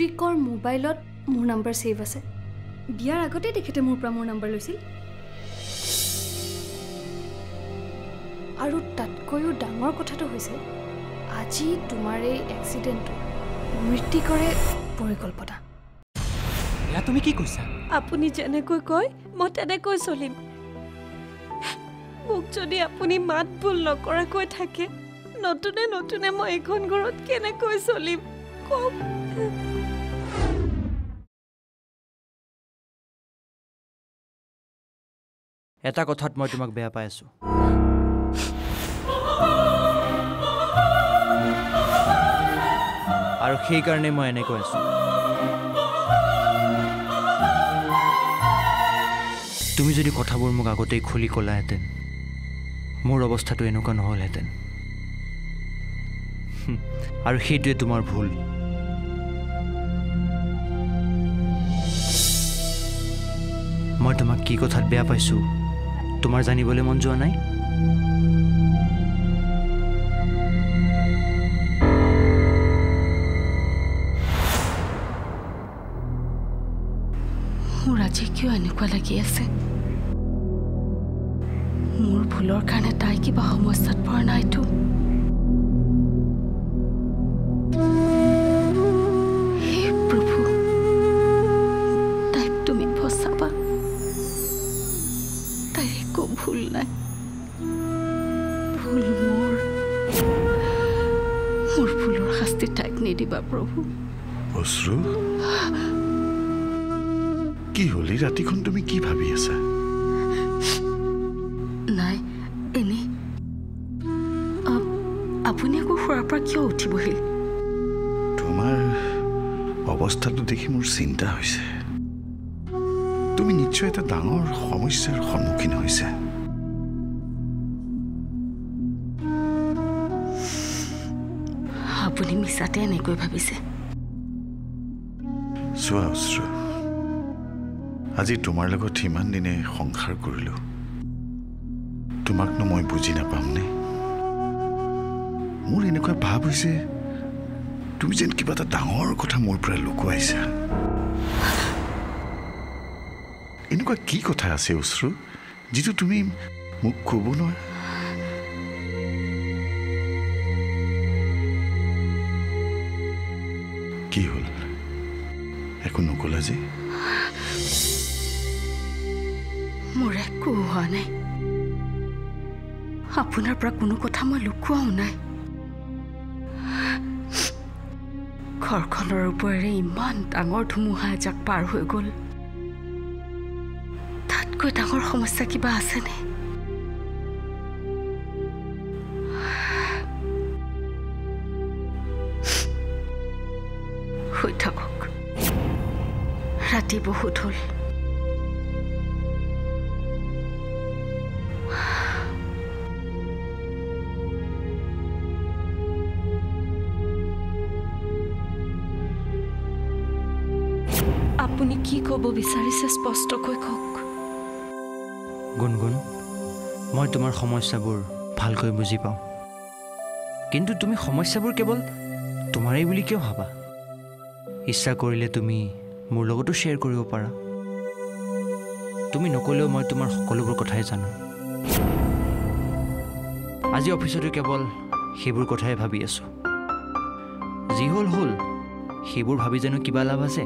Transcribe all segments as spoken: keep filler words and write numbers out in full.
ঋত্বিকৰ মোবাইলত মোৰ number save আছে বিয়াৰ আগতে দেখেতে মোৰ পৰা মোৰ নাম্বাৰ লৈছিল আৰু তাতকৈও ডাঙৰ কথাটো হৈছে আজি তোমাৰ এই এক্সিডেণ্টটো ঋত্বিকৰে পৰিকল্পনা এয়া তুমি কি কৈছা আপুনি যেনেকৈ কয় মই তেনেকৈ চলিম মোক যদি আপুনি মাত ভুল নকৰাকৈ থাকে নতুনে নতুনে মই এখন ঘৰত কেনেকৈ চলিম কম এটা কথাত মই তোমাক বেয়া পাই আছো আৰু সেই কাৰণে মই এনেকৈ আছো তুমি যদি কথাবোৰ মোক আগতেই খুলি ক'লাহেঁতেন মোৰ অৱস্থাটো এনেকুৱা নহ'লহেঁতেন আৰু সেইটোৱে তোমাৰ ভুল মই তোমাক কি কথাত বেয়া পাইছো তোমাৰ জানিবলৈ মন যোৱা নাই মোৰ আজি কিয় এনেকুৱা লাগি আছে মোৰ ভুলৰ কাৰণে তাই কিবা সমস্যাত পৰা নাইতো হে প্ৰভু তাইক তুমি ফচাবা তাইৰ একো ভুল নাই ভুল মোৰ মোৰ ভুলৰ শাস্তি তাইক নিদিবা প্ৰভু অশ্ৰু কি হলি ৰাতিখন তুমি কি ভাবি আছা নাই এনে আপুনি আকৌ শুৱাৰ পৰা কিয় উঠি বহিল তোমাৰ অৱস্থাটো দেখি মোৰ চিন্তা হৈছে তুমি নিশ্চয় এটা ডাঙৰ সমস্যাৰ সন্মুখীন হৈছে আপুনি মিছাতে এনেকৈ ভাবিছে চোৱা অশ্ৰু আজি তোমাৰ লগত ইমান দিনে সংসাৰ কৰিলো তোমাকনো মই বুজি নাপামনে মোৰ এনেকুৱা ভাৱ হৈছে তুমি যেন কিবা এটা ডাঙৰ কথা মোৰ পৰা লুকুৱাইছা এনেকুৱা কি কথা আছে অশ্ৰু যিটো তুমি মোক ক'ব নোৱাৰা কি হ'ল একো নকলা যে মোৰ একো হোৱা নাই আপোনাৰ পৰা কোনো কথা মই লুকুৱাও নাই ঘৰখনৰ ওপৰেৰে ইমান ডাঙৰ ধুমুহা এজাক পাৰ হৈ গ'ল তাতকৈ ডাঙৰ সমস্যা কিবা আছেনে হৈ থাকক ৰাতি বহুত হ'ল আপুনি কি ক'ব বিচাৰিছে স্পষ্টকৈ কওক গুণগুণ মই তোমাৰ সমস্যাবোৰ ভালকৈ বুজি পাওঁ কিন্তু তুমি সমস্যাবোৰ কেৱল তোমাৰেই বুলি কিয় ভাবা ইচ্ছা কৰিলে তুমি মোৰ লগতো শ্বেয়াৰ কৰিব পাৰা তুমি নকলেও মই তোমাৰ সকলোবোৰ কথাই জানো আজি অফিচতো কেৱল সেইবোৰ কথাই ভাবি আছো যি হ'ল হ'ল সেইবোৰ ভাবি জানো কিবা লাভ আছে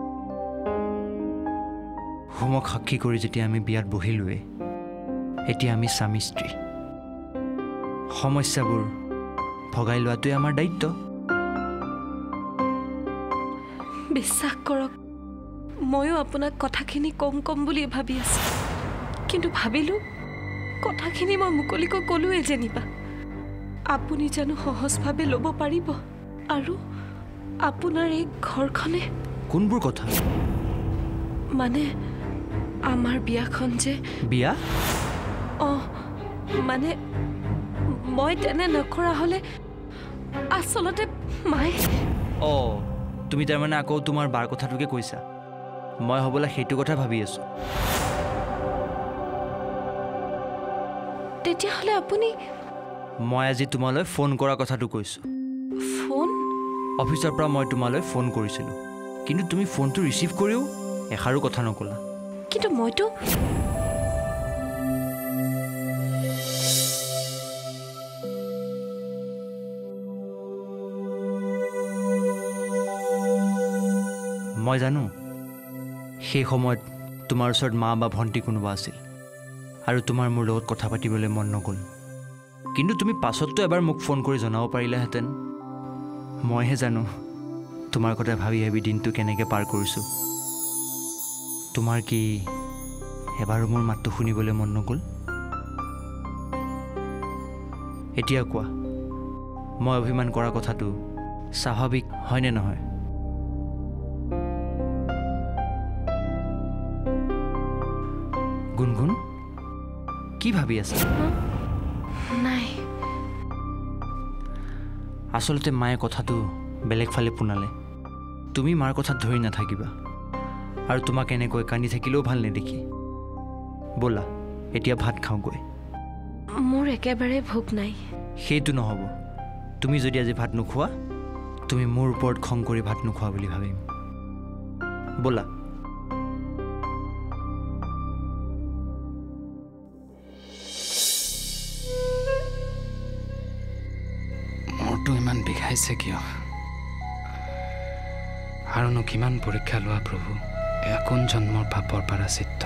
হোমক সাক্ষী কৰি যেতিয়া আমি বিয়াত বহিলোৱে এতিয়া আমি স্বামী স্ত্ৰী সমস্যাবোৰ ভগাই লোৱাটোৱে আমাৰ দায়িত্ব বিশ্বাস কৰক ময়ো আপোনাক কথাখিনি কম কম বুলি ভাবি আছো কিন্তু ভাবিলোঁ কথাখিনি মই মুকলিকৈ ক'লোৱে যেনিবা আপুনি জানো সহজভাৱে ল'ব পাৰিব আৰু আপোনাৰ এই ঘৰখনে কোনবোৰ কথা মানে আমাৰ বিয়াখন যে বিয়া অঁ মানে মই তেনে নকৰা হ'লে আচলতে মাই অঁ তুমি তাৰমানে আকৌ তোমাৰ বাৰ কথাটোকে কৈছা মই হ'বলা সেইটো কথা ভাবি আছো তেতিয়াহ'লে আপুনি মই আজি তোমালৈ ফোন কৰা কথাটো কৈছো ফোন অফিচৰ পৰা মই তোমালৈ ফোন কৰিছিলোঁ কিন্তু তুমি ফোনটো ৰিচিভ কৰিও এষাৰো কথা নকলা কিন্তু মইতো মই জানো সেই সময়ত তোমাৰ ওচৰত মা বা ভণ্টি কোনোবা আছিল আৰু তোমাৰ মোৰ লগত কথা পাতিবলৈ মন নগ'ল কিন্তু তুমি পাছততো এবাৰ মোক ফোন কৰি জনাব পাৰিলাহেঁতেন মইহে জানো তোমাৰ কথা ভাবি ভাবি দিনটো কেনেকৈ পাৰ কৰিছোঁ তোমাৰ কি এবাৰো মোৰ মাতটো শুনিবলৈ মন নগ'ল এতিয়া কোৱা মই অভিমান কৰা কথাটো স্বাভাৱিক হয়নে নহয় গুণগুণ কি ভাবি আছা নাই আচলতে মায়ে কথাটো বেলেগ ফালে পুনালে তুমি মাৰ কথাত ধৰি নাথাকিবা আৰু তোমাক এনেকৈ কান্দি থাকিলেও ভাল নেদেখি ব'লা এতিয়া ভাত খাওঁগৈ মোৰ একেবাৰে ভোক নাই সেইটো নহ'ব তুমি যদি আজি ভাত নোখোৱা তুমি মোৰ ওপৰত খং কৰি ভাত নোখোৱা বুলি ভাবিম ব'লা মোৰটো ইমান বিষাইছে কিয় আৰুনো কিমান পৰীক্ষা লোৱা প্ৰভু এয়া কোন জন্মৰ পাপৰ পাৰাচিত্ত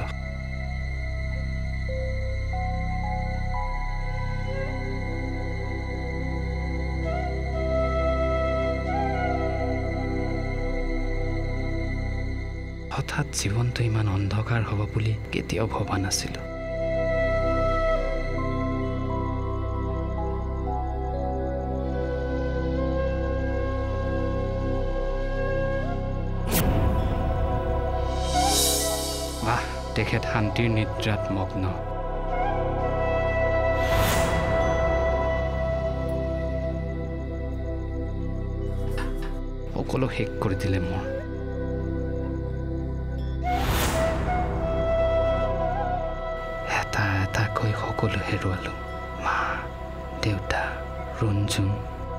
হঠাৎ জীৱনটো ইমান অন্ধকাৰ হ'ব বুলি কেতিয়াও ভবা নাছিলোঁ বাহ তেখেত শান্তিৰ নিদ্ৰাত মগ্ন সকলো শেষ কৰি দিলে মোৰ এটা এটাকৈ সকলো হেৰুৱালোঁ মা দেউতা ৰঞ্জুন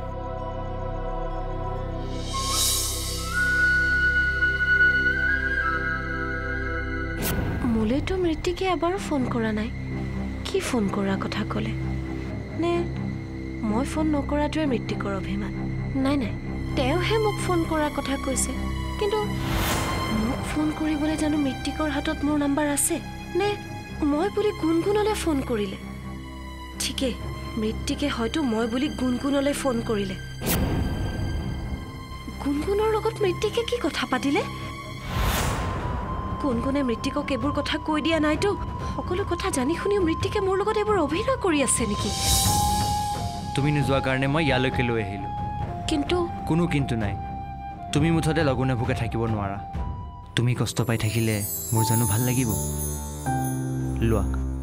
মোলৈতো মৃত্যুকে এবাৰো ফোন কৰা নাই কি ফোন কৰাৰ কথা ক'লে নে মই ফোন নকৰাটোৱে মৃত্যুকৰ অভিমান নাই নাই তেওঁহে মোক ফোন কৰাৰ কথা কৈছে কিন্তু মোক ফোন কৰিবলৈ জানো মৃত্যুকৰ হাতত মোৰ নাম্বাৰ আছে নে মই বুলি গুণগুণলৈ ফোন কৰিলে ঠিকেই মৃত্যুকে হয়তো মই বুলি গুণগুণলৈ ফোন কৰিলে গুণগুণৰ লগত মৃত্যুকে কি কথা পাতিলে গুণগুণে মৃত্যুকক এইবোৰ কথা কৈ দিয়া নাইতো সকলো কথা জানি শুনিও মৃত্যুকে মোৰ লগত এইবোৰ অভিনয় কৰি আছে নেকি তুমি নোযোৱাৰ কাৰণে মই ইয়ালৈকে লৈ আহিলোঁ কিন্তু কোনো কিন্তু নাই তুমি মুঠতে লঘোণে ভোকে থাকিব নোৱাৰা তুমি কষ্ট পাই থাকিলে মোৰ জানো ভাল লাগিব লোৱা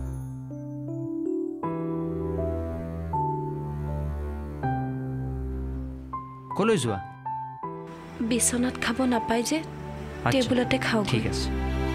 কলৈ যোৱা বিচনাত খাব নাপায় যে টেবুলতে খাওঁ ঠিক আছে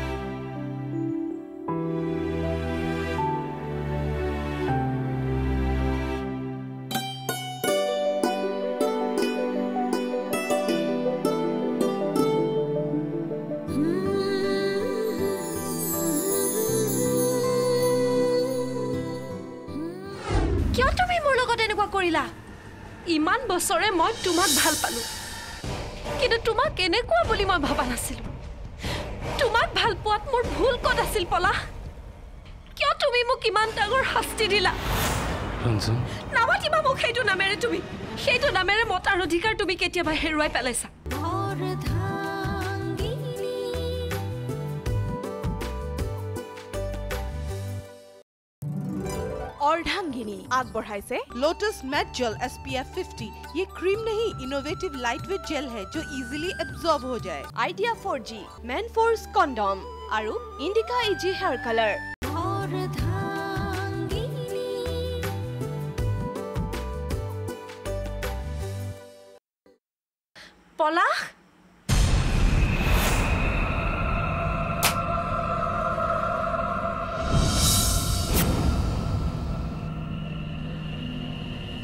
কিয় তুমি মোৰ লগত এনেকুৱা কৰিলা ইমান বছৰে মই তোমাক ভাল পালো কিন্তু তোমাক এনেকুৱা বুলি মই ভাবা নাছিলো তোমাক ভাল পোৱাত মোৰ ভুল ক'ত আছিল পলা কিয় তুমি মোক ইমান ডাঙৰ শাস্তি দিলা ৰঞ্জুন নামাতিবা মোক সেইটো নামেৰে তুমি সেইটো নামেৰে মতাৰ অধিকাৰ তুমি কেতিয়াবা হেৰুৱাই পেলাইছা अर्धांगिनी आगबढ़ाइसे Lotus matte gel S P F fifty ये क्रीम नहीं इनोवेटिव लाइटवेट जेल है जो इजीली एब्जॉर्ब हो जाए Idea four G Manforce condom आरु इंडिका इजी हेयर कलर পলা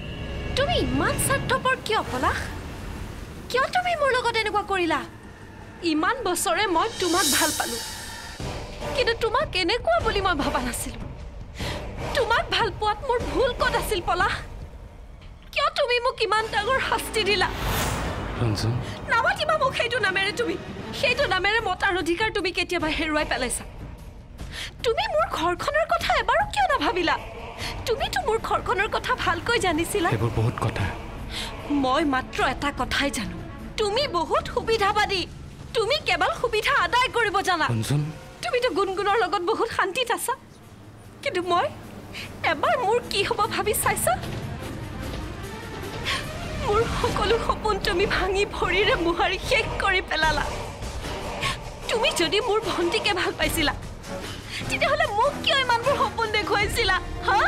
তুমি ইমান স্বাৰ্থপৰ কিয় পলা কিয় তুমি মোৰ লগত এনেকুৱা কৰিলা ইমান বছৰে মই তোমাক ভাল পালো কিন্তু তোমাক এনেকুৱা বুলি মই ভাবা নাছিলো তোমাক ভাল পোৱাত মোৰ ভুল ক'ত আছিল পলা কিয় তুমি মোক ইমান ডাঙৰ শাস্তি দিলা ৰঞ্জন নামাতিবা মোক সেইটো নামেৰে তুমি সেইটো নামেৰে মতাৰ অধিকাৰ তুমি কেতিয়াবা হেৰুৱাই পেলাইছা তুমি মোৰ ঘৰখনৰ কথা এবাৰো কিয় নাভাবিলা তুমিতো মোৰ ঘৰখনৰ কথা ভালকৈ জানিছিলা এইবোৰ বহুত কথা মই মাত্ৰ এটা কথাই জানো তুমি বহুত সুবিধাবাদী তুমি কেৱল সুবিধা আদায় কৰিব জানা ৰঞ্জন তুমিতো গুণগুণৰ লগত বহুত শান্তিত আছা কিন্তু মই এবাৰ মোৰ কি হ'ব ভাবি চাইছা মোৰ সকলো সপোন তুমি ভাঙি ভৰিৰে মোহাৰি শেষ কৰি পেলালা তুমি যদি মোৰ ভণ্টিকে ভাল পাইছিলা তেতিয়াহ'লে মোক কিয় ইমানবোৰ সপোন দেখুৱাইছিলা হা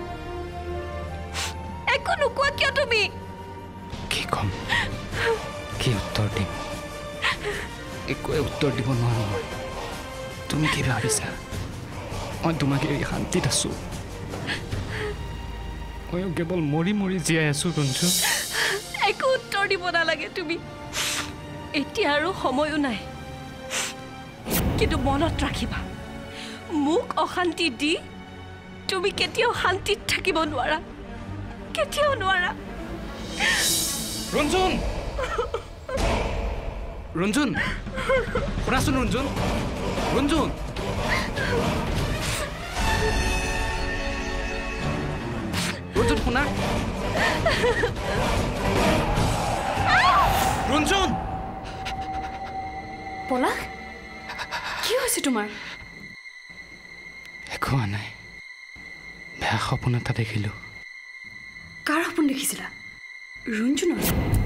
একো নোকোৱা কিয় তুমি কি কম কি উত্তৰ দিম একোৱে উত্তৰ দিব নোৱাৰো মই তুমি কি ভাবিছা মই তোমাক এই শান্তিত আছো মই কেৱল মৰি মৰি জীয়াই আছো ৰঞ্জু একো উত্তৰ দিব নালাগে তুমি এতিয়া আৰু সময়ো নাই কিন্তু মনত ৰাখিবা মোক অশান্তি দি তুমি কেতিয়াও শান্তিত থাকিব নোৱাৰা কেতিয়াও নোৱাৰা ৰঞ্জন ৰঞ্জন শুনাচোন ৰঞ্জন ৰঞ্জন ৰঞ্জন শুনা ৰঞ্জন পলাশ কি হৈছে তোমাৰ একো হোৱা নাই বেয়া সপোন এটা দেখিলোঁ কাৰ সপোন দেখিছিলা ৰঞ্জনৰ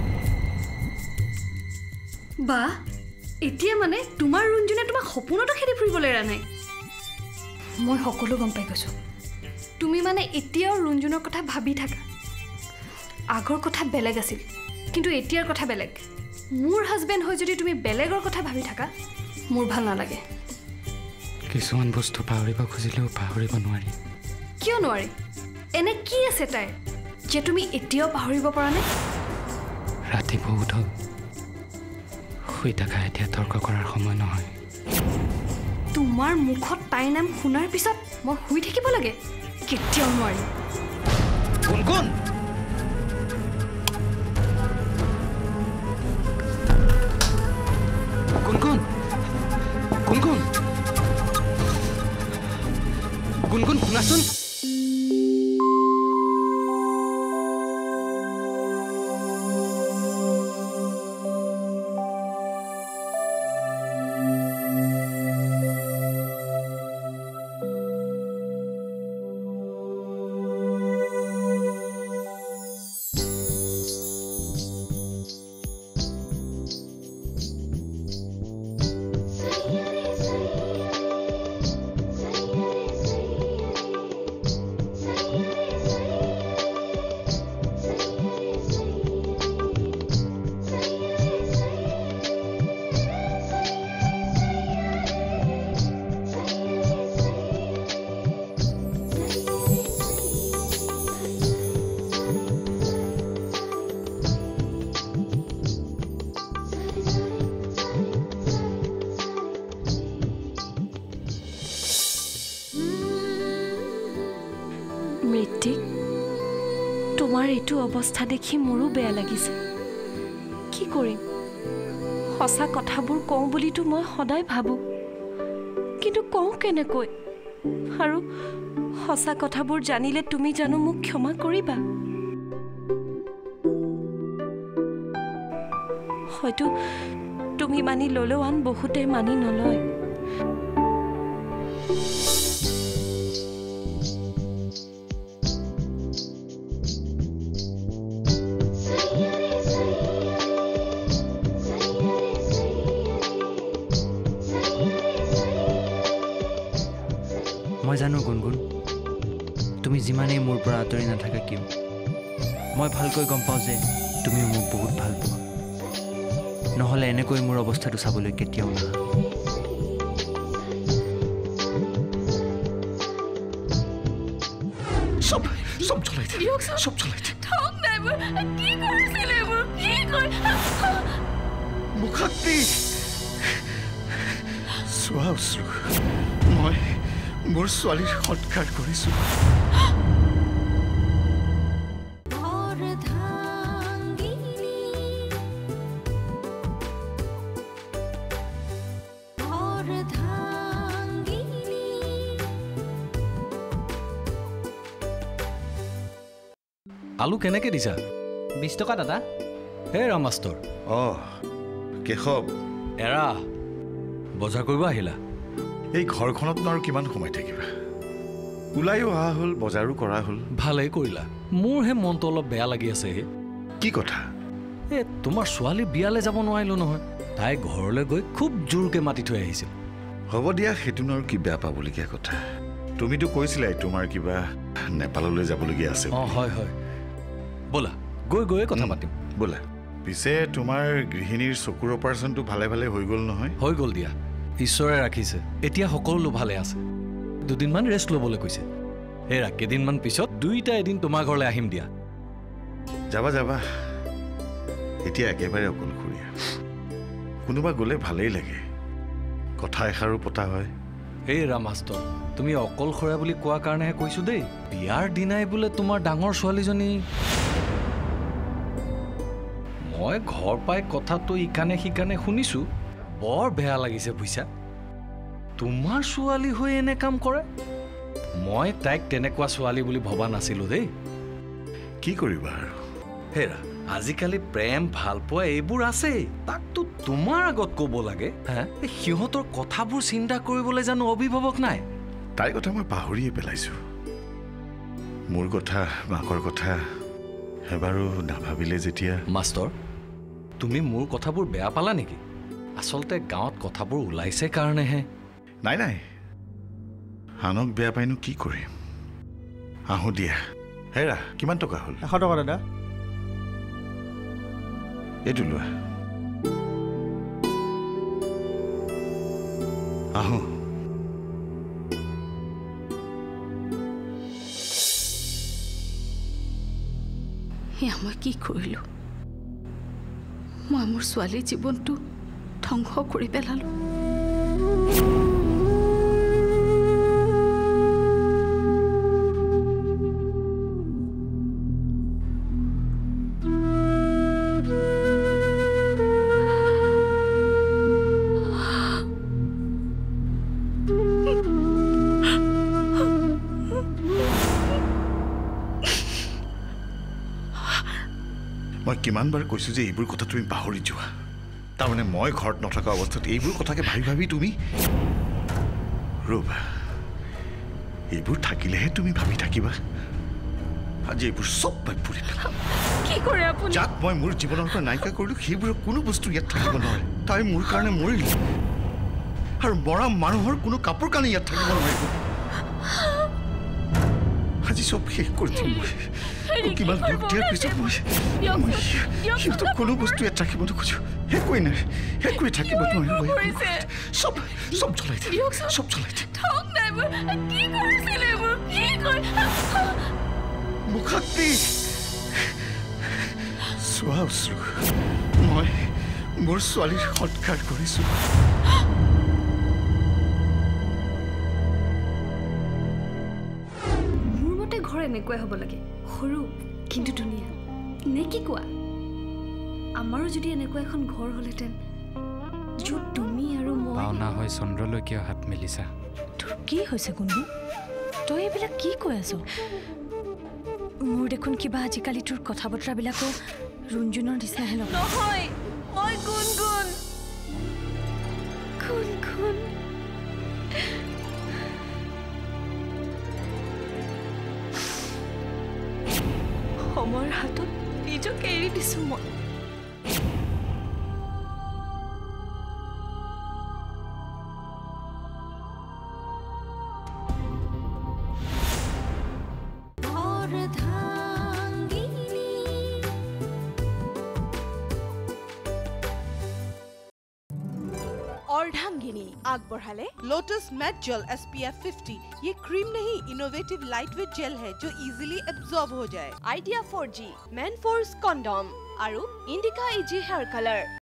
বা এতিয়া মানে তোমাৰ ৰঞ্জনে তোমাক সপোনতো খেদি ফুৰিবলৈ এৰা নাই মই সকলো গম পাই গৈছোঁ তুমি মানে এতিয়াও ৰঞ্জনৰ কথা ভাবি থাকা আগৰ কথা বেলেগ আছিল কিন্তু এতিয়াৰ কথা বেলেগ মোৰ হাজবেণ্ড হৈ যদি তুমি বেলেগৰ কথা ভাবি থাকা মোৰ ভাল নালাগে কিছুমান বস্তু পাহৰিব খুজিলেও পাহৰিব নোৱাৰি কিয় নোৱাৰি এনে কি আছে তাই যে তুমি এতিয়াও পাহৰিব পৰা নাই ৰাতি বহুত হ'ল শুই থকা এতিয়া তৰ্ক কৰাৰ সময় নহয় তোমাৰ মুখত তাইৰ নাম শুনাৰ পিছত মই শুই থাকিব লাগে কেতিয়াও নোৱাৰি কোন কোন কোন কোন কোন কোন কোন কোন শুনাচোন মৃত্যিক তোমাৰ এইটো অৱস্থা দেখি মোৰো বেয়া লাগিছে কি কৰিম সঁচা কথাবোৰ কওঁ বুলিতো মই সদায় ভাবোঁ কিন্তু কওঁ কেনেকৈ আৰু সঁচা কথাবোৰ জানিলে তুমি জানো মোক ক্ষমা কৰিবা হয়তো তুমি মানি ল'লেও আন বহুতে মানি নলয় মই জানো গুণগুণ তুমি যিমানেই মোৰ পৰা আঁতৰি নাথাকা কিয় মই ভালকৈ গম পাওঁ যে তুমিও মোক বহুত ভাল পোৱা নহ'লে এনেকৈ মোৰ অৱস্থাটো চাবলৈ কেতিয়াও নাহা সব সব চলাই দে সব চলাই দে ঠক নাই মোৰ কি কৰিছিলে মোৰ কি কৰি মুখাগ্নি চোৱা উচ্ৰু মই মোৰ ছোৱালীৰ সৎকাৰ কৰিছোঁ আলু কেনেকে দিছা বিশ টকা দাদা হে ৰাম মাষ্টৰ অঁ কেশৱ এৰা বজাৰ কৰিব আহিলা এই ঘৰখনত আৰু কিমান সময় থাকিবা ওলাইও অহা হ'ল বজাৰো কৰা হ'ল ভালেই কৰিলা মোৰ হে মনটো অলপ বেয়া লাগি আছে হে কি কথা এ তোমাৰ ছোৱালী বিয়ালৈ যাব নোৱাৰিলো নহয় তাই ঘৰলৈ গৈ খুব জোৰকে মাতি থৈ আহিছিল হ'ব দিয়া সেইটোনো আৰু কি বেয়া পাবলগীয়া কথা তুমিতো কৈছিলাই তোমাৰ কিবা নেপাললৈ যাবলগীয়া আছে অঁ হয় হয় ব'লা গৈ গৈয়ে কথা পাতিম ব'লা পিছে তোমাৰ গৃহিণীৰ চকুৰ অপাৰেশ্যনটো ভালে ভালে হৈ গ'ল নহয় হৈ গ'ল দিয়া ঈশ্বৰে ৰাখিছে এতিয়া সকলো ভালে আছে দুদিনমান ৰেষ্ট ল'বলৈ কৈছে হেৰা কেইদিনমান পিছত দুইটা এদিন তোমাৰ ঘৰলৈ আহিম দিয়া যাবা যাবা এতিয়া একেবাৰে অকলশৰীয়া কোনোবা গ'লে ভালেই লাগে কথা এষাৰো পতা হয় এই ৰাম মাষ্টৰ তুমি অকলশৰীয়া বুলি কোৱাৰ কাৰণেহে কৈছো দেই বিয়াৰ দিনাই বোলে তোমাৰ ডাঙৰ ছোৱালীজনী মই ঘৰ পাই কথাটো ইকানে সিকানে শুনিছো বৰ বেয়া লাগিছে বুইছা তোমাৰ ছোৱালী হৈ এনে কাম কৰে মই তাইক তেনেকুৱা ছোৱালী বুলি ভবা নাছিলো দেই কি কৰিবা আৰু হেৰা আজিকালি প্ৰেম ভালপোৱা এইবোৰ আছে তাকতো তোমাৰ আগত ক'ব লাগে হা সিহঁতৰ কথাবোৰ চিন্তা কৰিবলৈ জানো অভিভাৱক নাই তাইৰ কথা মই পাহৰিয়ে পেলাইছো মোৰ কথা মাকৰ কথা এবাৰো নাভাবিলে যেতিয়া মাষ্টৰ তুমি মোৰ কথাবোৰ বেয়া পালা নেকি আচলতে গাঁৱত কথাবোৰ ওলাইছে কাৰণেহে নাই নাই আনক বেয়া পাইনো কি কৰিম আহো দিয়া হেৰা কিমান টকা হ'ল এশ টকা দাদা এইটো লোৱা আহো এয়া মই কি কৰিলোঁ মই মোৰ ছোৱালীৰ জীৱনটো ধ্বংস কৰি পেলালোঁ মই কিমানবাৰ কৈছো যে এইবোৰ কথা তুমি পাহৰি যোৱা তাৰমানে মই ঘৰত নথকা অৱস্থাত এইবোৰ কথাকে ভাবি ভাবি তুমি ৰবা এইবোৰ থাকিলেহে তুমি ভাবি থাকিবা আজি এইবোৰ চব পাই ফুৰি কি কৰে আপুনি যাক মই মোৰ জীৱনৰ পৰা নাইকা কৰিলো সেইবোৰৰ কোনো বস্তু ইয়াত থাকিব নোৱাৰে তাই মোৰ কাৰণে মৰিল আৰু মৰা মানুহৰ কোনো কাপোৰ কানি ইয়াত থাকিব নোৱাৰিব আজি চব শেষ কৰি দিম মই কিমান দুখ দিয়াৰ পিছত মই সিহঁতক কোনো বস্তু ইয়াত ৰাখিব নোখোজো একোৱে নাই একোৱে থাকিব নোৱাৰিব চব চব জ্বলাই দিম চব জ্বলাই দিম মুখাগ্নি চোৱা উচ্ৰু মই মোৰ ছোৱালীৰ সৎকাৰ কৰিছো মোৰ মতে ঘৰ এনেকুৱাই হ'ব লাগে সৰু কিন্তু ধুনীয়া নে কি কোৱা আমাৰো যদি এনেকুৱা এখন ঘৰ হ'লহেঁতেন য'ত তুমি আৰু মই পাওনা হৈ চন্দ্ৰলৈকে হাত মেলিছা তোৰ কি হৈছে গুণগুণ তই এইবিলাক কি কৈ আছ মোৰ দেখোন কিবা আজিকালি তোৰ কথা বতৰাবিলাকো ৰুণজুনৰ নিচিনাহে লগ নহয় মই গুণগুণ গুণগুণ সময়ৰ হাতত নিজকে এৰি দিছো মই अर्धांगिनी आगबढ़ाले Lotus matte gel S P F fifty ये क्रीम नहीं इनोवेटिव लाइट वेट जेल है जो इजीली एब्जॉर्ब हो जाए Idea four G Manforce condom और इंडिका इजी हेयर कलर